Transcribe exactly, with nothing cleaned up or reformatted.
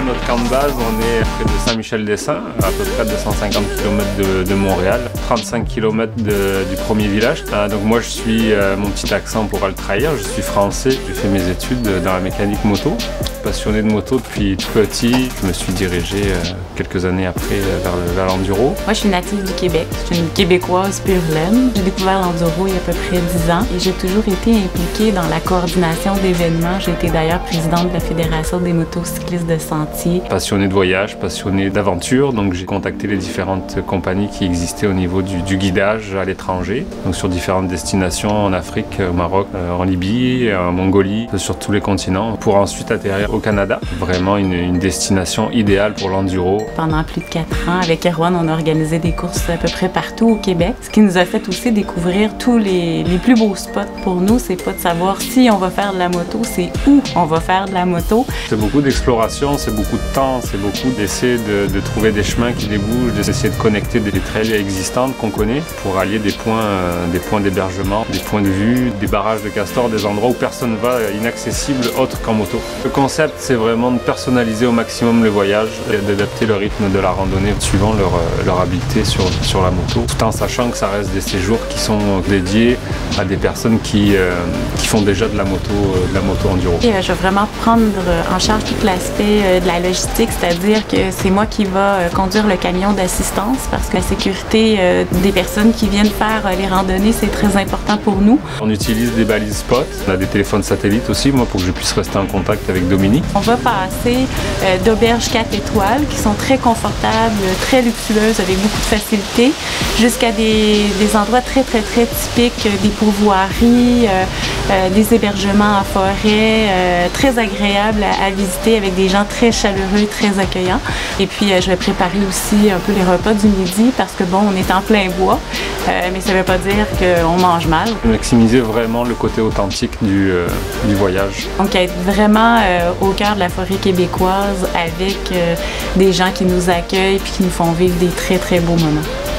notre camp de base, on est près de Saint-Michel-des-Saints, à peu près deux cent cinquante kilomètres de, de Montréal, trente-cinq kilomètres de, du premier village. Euh, donc moi je suis, euh, mon petit accent pourra le trahir, je suis français, j'ai fait mes études dans la mécanique moto. Passionné de moto depuis tout petit, je me suis dirigé euh, quelques années après vers l'enduro. Moi je suis native du Québec, je suis une Québécoise pure laine. J'ai découvert l'enduro il y a à peu près dix ans et j'ai toujours été impliquée dans la coordination d'événements. J'ai été d'ailleurs présidente de la Fédération des motocyclistes de sentier. Passionné de voyage, passionné d'aventure, donc j'ai contacté les différentes compagnies qui existaient au niveau du, du guidage à l'étranger, donc sur différentes destinations en Afrique, au Maroc, euh, en Libye, en Mongolie, sur tous les continents, pour ensuite atterrir au Canada. Vraiment une, une destination idéale pour l'enduro. Pendant plus de quatre ans, avec Erwan, on a organisé des courses à peu près partout au Québec, ce qui nous a fait aussi découvrir tous les, les plus beaux spots. Pour nous, c'est pas de savoir si on va faire de la moto, c'est où on va faire de la moto. C'est beaucoup d'exploration, c'est beaucoup de temps, c'est beaucoup d'essayer de, de trouver des chemins qui débouchent, d'essayer de connecter des trails existantes qu'on connaît pour allier des points, euh, des points d'hébergement, des points de vue, des barrages de castors, des endroits où personne va, inaccessibles autre qu'en moto. Le concept, c'est vraiment de personnaliser au maximum le voyage et d'adapter le rythme de la randonnée suivant leur, leur habileté sur, sur la moto, tout en sachant que ça reste des séjours qui sont dédiés à des personnes qui, euh, qui font déjà de la moto, euh, de la moto enduro. Et, euh, je vais vraiment prendre en charge tout l'aspect euh, de la logistique, c'est-à-dire que c'est moi qui va euh, conduire le camion d'assistance parce que la sécurité euh, des personnes qui viennent faire euh, les randonnées, c'est très important pour nous. On utilise des balises spot, on a des téléphones satellites aussi, moi, pour que je puisse rester en contact avec Dominique. On va passer euh, d'auberges quatre étoiles qui sont très confortables, très luxueuses, avec beaucoup de facilité, jusqu'à des, des endroits très très très typiques, des pourvoiries, euh, euh, des hébergements en forêt, euh, très agréables à, à visiter avec des gens très chaleureux, très accueillants. Et puis euh, je vais préparer aussi un peu les repas du midi parce que bon, on est en plein bois, euh, mais ça ne veut pas dire qu'on mange mal. Maximiser vraiment le côté authentique du, euh, du voyage. Donc être vraiment euh, au cœur de la forêt québécoise avec euh, des gens qui nous accueillent et qui nous font vivre des très très beaux moments.